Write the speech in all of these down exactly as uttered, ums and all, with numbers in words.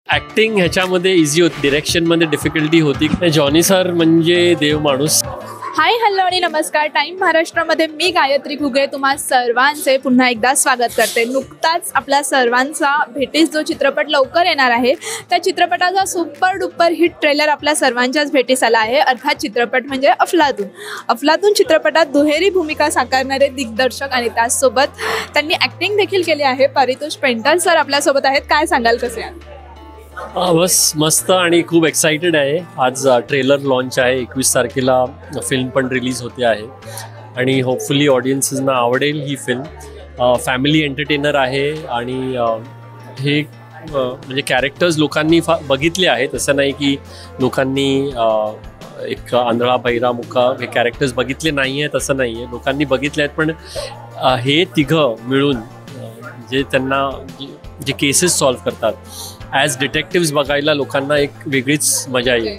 Acting ह्याच्यामध्ये easy होती, डिरेक्शनमध्ये डिफिकल्टी होती. जॉनी सर म्हणजे देव माणूस. हाय हॅलो आणि नमस्कार. टाइम महाराष्ट्रामध्ये मी गायत्री घुगे तुम्हा सर्वांचे पुन्हा एकदा स्वागत करते. नुकताच आपल्या सर्वांचा भेटीस जो चित्रपट लवकर येणार आहे त्या चित्रपटाचा सुपर डुपर हिट ट्रेलर आपल्या सर्वांच्याच भेटीस आला आहे. अर्थात चित्रपट म्हणजे अफलातून. अफलातून चित्रपटात दुहेरी भूमिका साकारणारे दिग्दर्शक आणि त्याचसोबत त्यांनी ॲक्टिंग देखील केली आहे. परितोष पेंटर सर आपल्यासोबत आहेत. काय सांगाल, कसे आहे? बस मस्त आणि खूप एक्साइटेड आहे. आज ट्रेलर लॉन्च आहे, एकवीस तारखेला फिल्म पण रिलीज होते आहे आणि होपफुली ऑडियन्सेसना आवडेल ही फिल्म. फॅमिली एंटरटेनर आहे आणि हे म्हणजे कॅरेक्टर्स लोकांनी फा बघितले आहेत. असं नाही की लोकांनी एक आंधळा बहिरा मुका हे कॅरेक्टर्स बघितले नाही आहेत, असं नाही आहे. लोकांनी बघितले आहेत, पण हे तिघं मिळून जे त्यांना जे केसेस सॉल्व्ह करतात ॲज डिटेक्टिव्स बघायला लोकांना एक वेगळीच मजा येईल.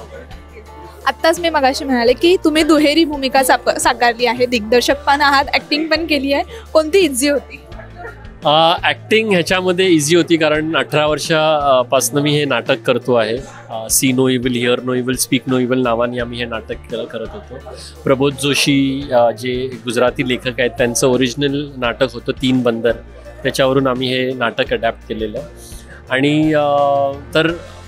आत्ताच मी मगाशी म्हणाले की तुम्ही दुहेरी भूमिका साक साकारली आहे, दिग्दर्शक पण आहात, ॲक्टिंग पण केली आहे. कोणती इझी होती? ॲक्टिंग ह्याच्यामध्ये इझी होती कारण अठरा वर्षापासून मी हे नाटक करतो आहे. See no evil, hear no evil, speak no evil नावाने आम्ही हे नाटक करत होतो. प्रबोध जोशी जे गुजराती लेखक आहेत त्यांचं ओरिजिनल नाटक होतं तीन बंदर, त्याच्यावरून आम्ही हे नाटक अडॅप्ट केलेलं. आणि तर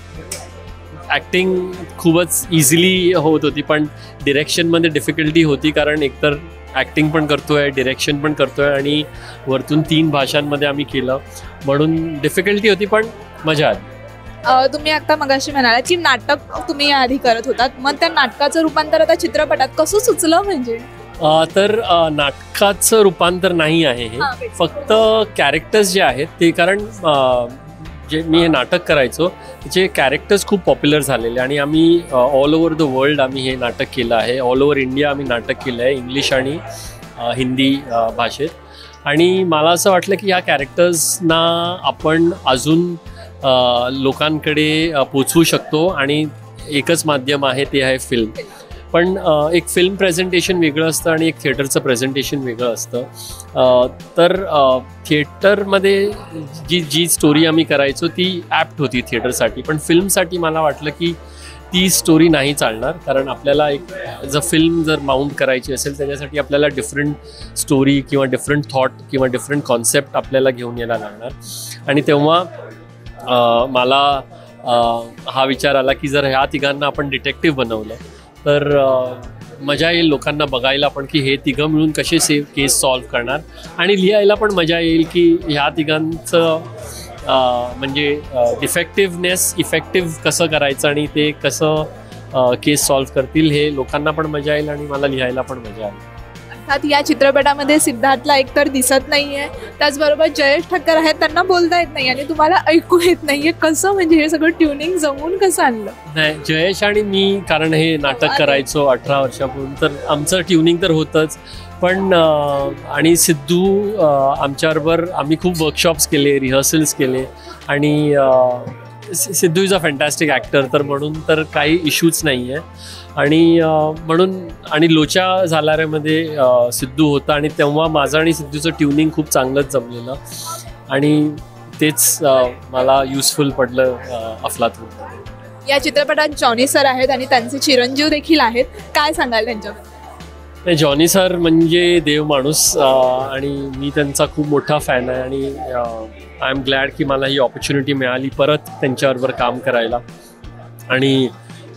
ॲक्टिंग खूपच इझिली होत होती, पण डिरेक्शनमध्ये डिफिकल्टी होती कारण एकतर ॲक्टिंग पण करतो आहे, डिरेक्शन पण करतो आहे आणि वरतून तीन भाषांमध्ये आम्ही केलं, म्हणून डिफिकल्टी होती पण मजा आली. तुम्ही आता मगाशी म्हणाला की नाटक तुम्ही आधी करत होतात, मग त्या नाटकाचं रूपांतर आता चित्रपटात कसं सुचलं? म्हणजे तर नाटकाचं रूपांतर नाही आहे हे, फक्त कॅरेक्टर्स जे आहेत ते, कारण जे मी हे नाटक करायचो त्याचे कॅरेक्टर्स खूप पॉप्युलर झालेले आणि आम्ही ऑल ओव्हर द वर्ल्ड आम्ही हे नाटक केलं आहे. ऑल ओव्हर इंडिया आम्ही नाटक केलं आहे, इंग्लिश आणि हिंदी भाषेत. आणि मला असं वाटलं की ह्या कॅरेक्टर्सना आपण अजून लोकांकडे पोचवू शकतो आणि एकच माध्यम आहे ते आहे फिल्म. पण एक फिल्म प्रेझेंटेशन वेगळं असतं आणि एक थिएटरचं प्रेझेंटेशन वेगळं असतं. तर थिएटरमध्ये जी जी स्टोरी आम्ही करायचो ती ॲप्ट होती थिएटरसाठी, पण फिल्मसाठी मला वाटलं की ती स्टोरी नाही चालणार, कारण आपल्याला एक जर फिल्म जर माउंट करायची असेल त्याच्यासाठी आपल्याला डिफरंट स्टोरी किंवा डिफरंट थॉट किंवा डिफरंट कॉन्सेप्ट आपल्याला घेऊन यायला लागणार. आणि तेव्हा मला हा विचार आला की जर ह्या तिघांना आपण डिटेक्टिव्ह बनवलं तर मजा येईल लोकांना बघायला पण की हे तिघं मिळून कसे से केस सॉल्व्ह करणार, आणि लिहायला पण मजा येईल की ह्या तिघांचं म्हणजे डिफेक्टिव्हनेस इफेक्टिव्ह कसं करायचं आणि ते कसं केस सॉल्व्ह करतील हे लोकांना पण मजा येईल आणि मला लिहायला पण मजा येईल. अर्थात या चित्रपटामध्ये सिद्धार्थला एकतर दिसत नाही आहे, त्याचबरोबर जयेश ठक्कर आहेत, त्यांना बोलता येत नाही आणि तुम्हाला ऐकू येत नाही आहे. कसं म्हणजे हे सगळं ट्युनिंग जमवून कसं आणलं? नाही, जयेश आणि मी कारण हे नाटक करायचो अठरा वर्षापूर्वी, तर आमचं ट्युनिंग तर होतंच, पण आणि सिद्धू आमच्याबरोबर आम्ही खूप वर्कशॉप्स केले, रिहर्सल्स केले आणि Sidhu is a fantastic actor, तर म्हणून तर काही इश्यूच नाही आहे. आणि म्हणून आणि लोचा झाल्यामध्ये सिद्धू होता आणि तेव्हा माझं आणि सिद्धूचं ट्युनिंग खूप चांगलंच जमलेलं आणि तेच मला युजफुल पडलं अफलातून. या चित्रपटात जॉनी सर आहेत आणि त्यांचे चिरंजीव देखील आहेत. काय सांगाल त्यांच्याबद्दल? जॉनी सर म्हणजे देव माणूस आणि मी त्यांचा खूप मोठा फॅन आहे आणि आय एम ग्लॅड की मला ही ऑपॉर्च्युनिटी मिळाली परत त्यांच्याबरोबर काम करायला. आणि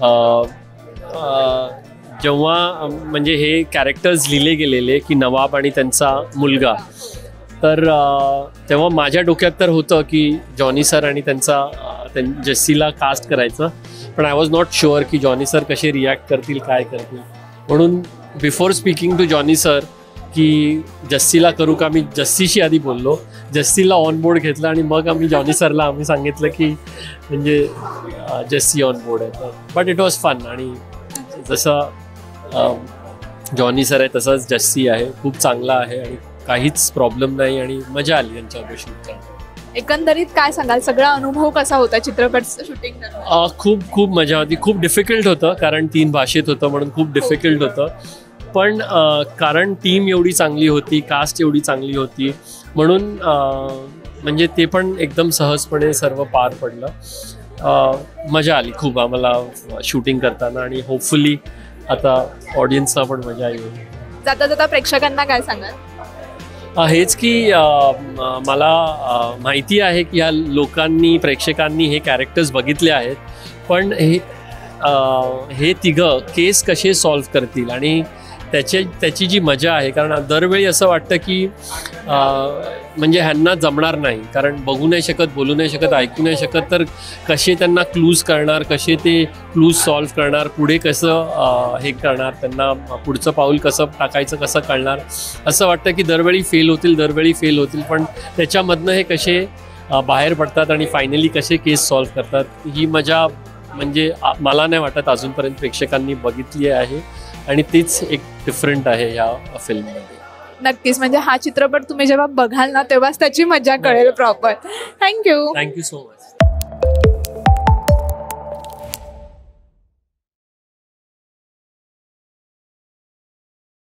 जेव्हा म्हणजे हे कॅरेक्टर्स लिहिले गेलेले की नवाब आणि त्यांचा मुलगा, तर तेव्हा माझ्या डोक्यात तर होतं की जॉनी सर आणि त्यांचा त्यां जस्सीला कास्ट करायचं, पण आय वॉज नॉट शुअर की जॉनी सर कसे रिॲक्ट करतील, काय करतील. म्हणून before speaking to Johnny sir की जस्सीला करू का, मी जस्सीशी आधी बोललो, जस्सीला ऑन बोर्ड घेतलं आणि मग आम्ही जॉनी सरला आम्ही सांगितलं की म्हणजे जस्सी ऑन बोर्ड आहे. बट इट वॉज फन आणि जसं जॉनी सर आहे तसंच जस्सी आहे, खूप चांगला आहे आणि काहीच प्रॉब्लेम नाही आणि मजा आली त्यांच्यावर शूट करायला. एकंदरीत काय सांगाल, सगळा अनुभव कसा होता चित्रपट शूटिंग? खूप खूप मजा होती. खूप डिफिकल्ट होतं कारण तीन भाषेत होतं म्हणून खूप डिफिकल्ट होतं, पण कारण टीम एवढी चांगली होती, कास्ट एवढी चांगली होती म्हणून म्हणजे ते पण एकदम सहजपणे सर्व पार पडलं. अ, मजा आली खूप आम्हाला शूटिंग करताना आणि होपफुली आता ऑडियन्सला पण मजा येईल. जाता जाता प्रेक्षकांना काय सांगाल? अ, हेच की अ, म- मला अ, माहिती आहे की या लोकांनी प्रेक्षकांनी हे कॅरेक्टर्स बघितले आहेत, पण हे अ, हे तिघं केस कसे सॉल्व्ह करतील आणि त्याचे त्याची जी मजा आहे. कारण दरवेळी असं वाटतं की अ, म्हणजे ह्यांना जमणार नाही, कारण बघू नाही शकत, बोलू नाही शकत, ऐकू नाही शकत, तर कसे त्यांना क्लूज करणार, कसे ते क्लूज सॉल्व्ह करणार, पुढे कसं अ, हे करणार, त्यांना पुढचं पाऊल कसं टाकायचं कसं कळणार. असं वाटतं की दरवेळी फेल होतील दरवेळी फेल होतील पण त्याच्यामधनं हे कसे अ, बाहेर पडतात आणि फायनली कसे केस सॉल्व्ह करतात. ही मजा म्हणजे आ- मला नाही वाटत अजूनपर्यंत प्रेक्षकांनी बघितली आहे आणि तीच एक डिफरंट आहे या फिल्ममध्ये. नक्कीच, म्हणजे हा चित्रपट तुम्ही जेव्हा बघाल ना तेव्हाच त्याची मजा कळेल proper. Thank you. Thank you so much.